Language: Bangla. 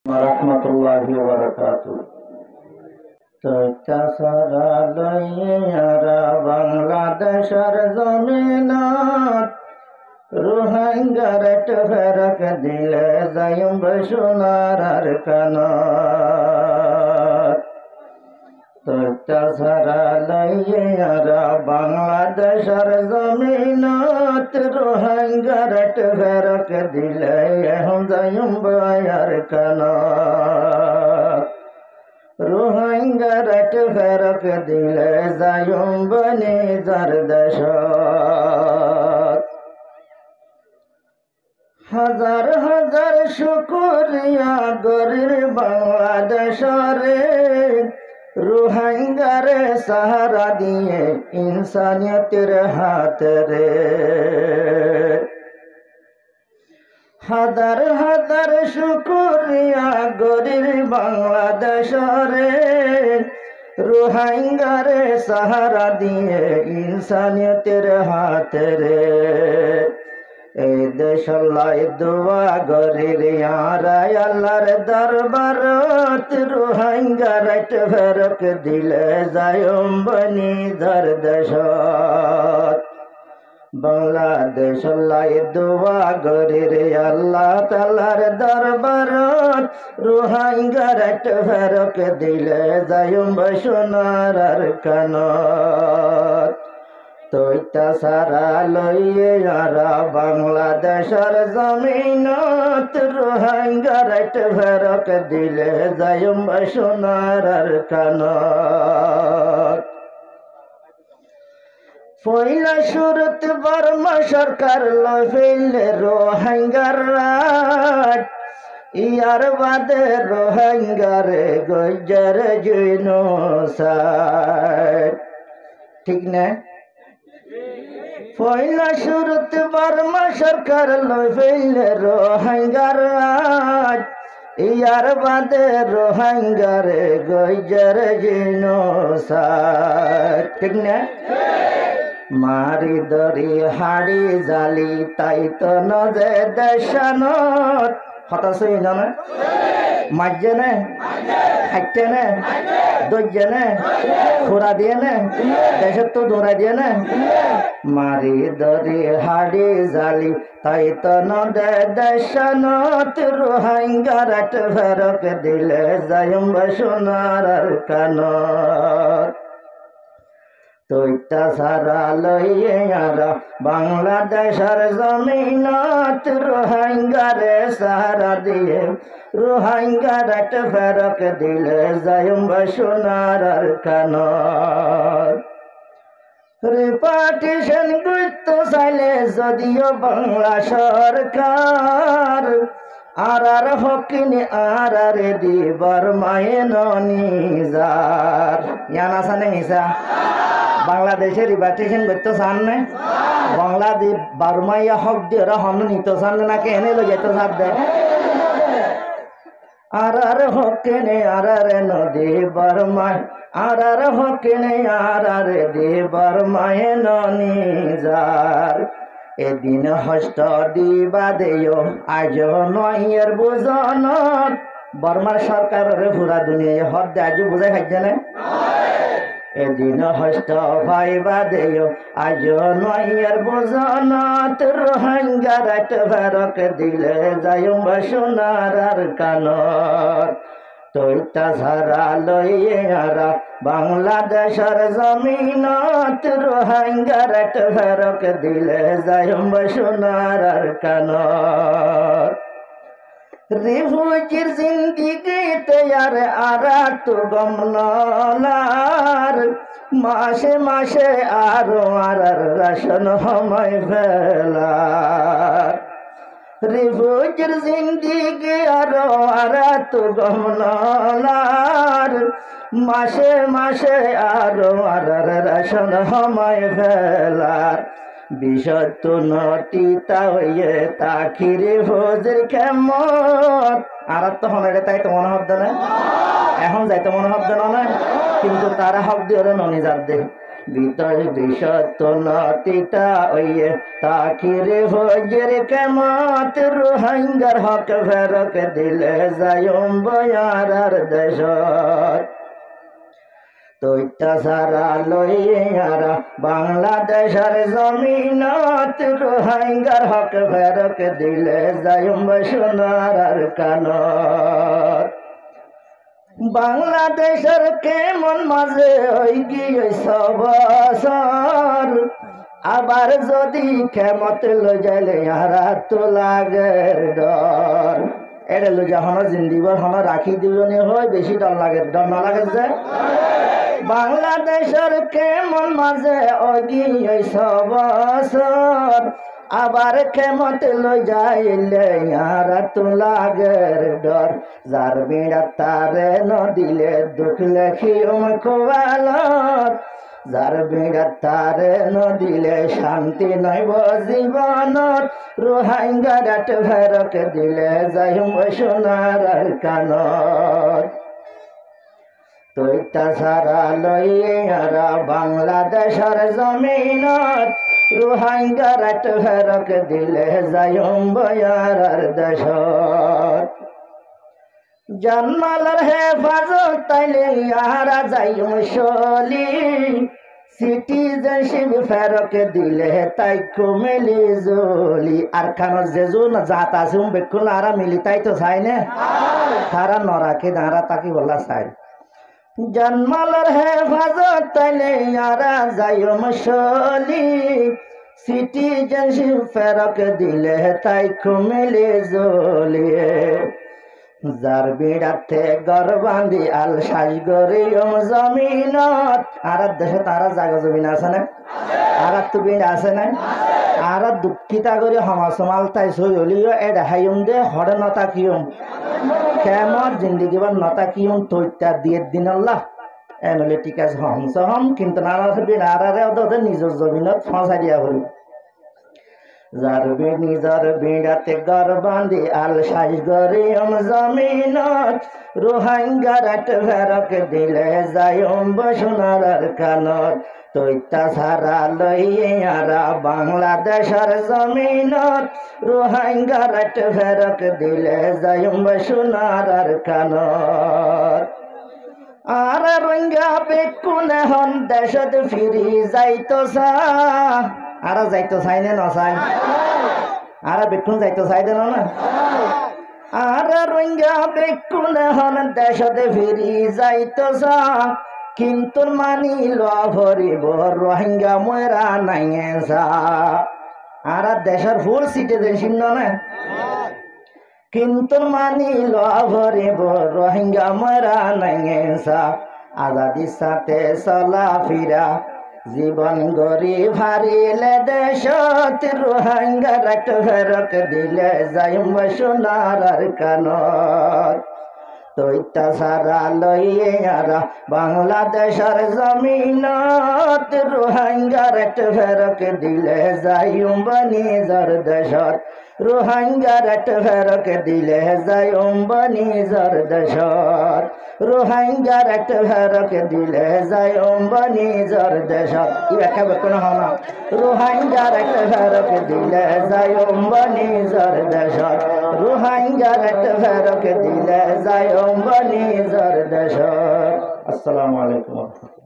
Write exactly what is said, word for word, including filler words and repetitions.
রাহমাতুল্লাহি ওয়া বারাকাতুহু। তৈতাসারা লইয়ারা বাংলাদেশের জমিনত রোহিঙ্গার ফেরক দিলে যাইম সোনার কানত। তৈতাসারা লইয়ারা বাংলাদেশের জমিনত রোহিঙ্গার ফেরক দিলে যাইম বয়ার কানত। রোহিঙ্গার ফেরক দিলে যাইম বনি যার দেশত। হাজার হাজার শুকরিয়া গরির বাংলাদেশরে রোহিঙ্গারে সাহারা দিয়ে ইনসানিয়তের হাতরে। হাজার হাজার শুকরিয়া গরির বাংলাদেশরে রোহিঙ্গারে সাহারা দিয়ে ইনসানিয়তের হাতরে। এই দেশলাই দোয়া গরির ইয়ারা আল্লাহর দরবারত রোহিঙ্গার ফেরক দিলে যাইম বনি যার দেশত। বাংলাদেশ লাই দোয়া গরির আল্লাহ তাআলার দরবারত রোহিঙ্গার ফেরক দিলে যাইম সোনার কানত। তৈতাসারা লইয়ারা বাংলাদেশের জমিনত রোহিঙ্গার ফেরক দিলে যাইম সোনার কানত। পয়লা শুরুত বর্মা সরকার লই ফেললে রোহিঙ্গার রাত। ইয়ার বাদে রোহিঙ্গারে গজ্জার জৈনসাইড। ঠিক না? পয়লা শুরুত বর্মা সরকার লই ফেললে রোহিঙ্গার রাত। ইয়ার বাদে রোহিঙ্গারে গজ্জার জৈনসাইড। ঠিক না? মারি দরি হাড়ি জালি তাই তো নজে দেশানত। হতাশ হই না মাঝে নে খাইতে নে দইজে নে খোরা দিয়ে নে দেশের তো দৌড়াই দিয়ে নে। মারি দরি হাড়ি জালি তাই তো নদে দেশানত রোহিঙ্গার ফেরক দিলে যাইম সোনার কানত। তৈতাসারা লইয়ারা বাংলাদেশের জমিনত রোহিঙ্গারে সাহারা দিয়ে রোহিঙ্গার ফেরক দিলে যাইম সোনার কানত। রিপার্টিশন করতে চাইলে যদিও বাংলা সরকার আর আর হকিনি আর আর দিবার মায়ে নিজার ইয়ান আসা নেই মিশা বাংলাদেশে রিপার্টিশন করতে চান না বাংলাদেশ বারমাইয়া হক দিয়ে ওরা হন নিতে চান না কেনে লো যেতে চাপ দেয় আর আর হকিনি আর আর নদী বারমায় আর আর হকিনি আর আর দিবার মায়ে নিজার। এদিন হস্ত দিবা দেয় আজ নয়ের বুঝনত বর্মার সরকারের পুরা দুনিয়া হর দে আজ বুঝাই খাইছে না। এদিন হস্ত ভাইবা দেয় আজ নয়ের বুঝনত রোহিঙ্গার ফেরক দিলে যাইম সোনার কানত। তৈতাসারা লইয়ারা বাংলাদেশের জমিনত রোহিঙ্গার ফেরক দিলে যাইম সোনার কানত। রিফুজির জিন্দিগিতে আর আরা তো গমনার মাসে মাসে আরো আর রাশন সময় ফেলার। রিফুজির জিন্দিগি আরো আরা তো গমনার মাসে মাসে আরো আর রাশন সময় ফেলার। বিষত নটিতা হইয়ে তাখিরে ভোজের খেমত আর তো হনে তাই তো মনে হব না এখন যাইতে মনে হব না কিন্তু তারা হক দিয়ে ননি যার দে বিতর বিশত নতিতা ওয়ে তাকিরে হজের কেমত রোহিঙ্গার হক ফেরক দিলে যায়ম বয়ারার দেশত তৈতা সারা লইয়ারা বাংলাদেশের জমিনত রোহিঙ্গার হক ফেরক দিলে যায়ম সোনার কানত বাংলাদেশের কেমন মাঝে হই গিয়ে সবসর আবার যদি ক্ষমত লই যাইলে হারা তো লাগের ডর এটা লই যা হন জিন্দিবর হন রাখি দুজনে হয় বেশি ডর লাগে ডর না লাগে যে বাংলাদেশের কেমন মাঝে হই গিয়ে সবসর আবার ক্ষমত লই যাইলে আর তো লাগের ডর যার বিড়া তারে নদিলে দুঃখ লেখিম খোয়ালত যার বিড়া তারে নদিলে শান্তি নইব জীবনত রোহিঙ্গার ফেরক দিলে যাইম সোনার কানত তৈতা সারা লইয়ারা বাংলাদেশের জমিনত রোহিঙ্গার ফেরক দিলে যায়ম বয়ারার দেশত জান্নালার হেফাজত তাইলে ইয়ারা যাইম সলি সিটিজেনশিপ ফেরক দিলে তাই কমেলি জলি আর খানো যেজু না জাত আছে বেকুল আরা মিলি তাই তো চাই না তারা নরাকে দাঁড়া তাকে বলা চাই জন্মালার হেফাজত তাইলে ইয়ারা যাইম সলি সিটিজেনশিপ ফেরক দিলে তাই কমেলি জলি যার বিড়াতে গর বান্ধি আল সাজ গরিয়ম জমিনত আর দেশে তারা জায়গা জমিন আছে না আর তো বিড় আছে না আর দুঃখিতা করে সমাজমাল তাই সই হলিও এটা হাইম দে হরে নতা কিয়ম কেমন জিন্দিগি বা নতা কিয়ম তৈতা দিয়ে দিন আল্লাহ এনলে ঠিক আছে হম সহম কিন্তু নানা বিড় আরে ওদের নিজের জমিনত ফসাই দিয়া হল যার নিজর বিড়াতে গর বান্ধি আল সাজ গরিয়ম জমিনত রোহিঙ্গার ফেরক দিলে যায়ম সোনার কানত তৈতা সারা লইয়ারা বাংলাদেশের জমিনত রোহিঙ্গার ফেরক দিলে যায়ম সোনার কানত আর রোহিঙ্গা বেকুন হন দেশত ফিরি যাইতো সা আর যাইতো চাই না নচাই আর বেকুন যাইতো চাই দেন না আর রোহিঙ্গা বেকুন হন দেশতে ফিরি যাইতো চা কিন্তু মানি লভরিব রোহিঙ্গা ময়রা নাই চা আর দেশের ফুল সিটিজেনশিপ না কিন্তু মানি লভরিব রোহিঙ্গা ময়রা নাই চা আজাদির সাথে চলা ফিরা জীবন গরি ভারিলে দেশত রোহিঙ্গার ফেরক দিলে যাইম সোনার কানত তৈতা সারা লইয়ারা বাংলাদেশের জমিনত রোহিঙ্গার ফেরক দিলে যাইম নিজর দেশত রোহিঙ্গার ফেরক দিলে যাইম নিজর দেশত রোহিঙ্গার ফেরক দিলে যাইম নিজর দেশত ই ব্যাখ্যা বেতন হনা রোহিঙ্গার ফেরক দিলে যাইম নিজর দেশত রোহিঙ্গার ফেরক দিলে যাইম নিজর দেশত। আসসালামু আলাইকুম।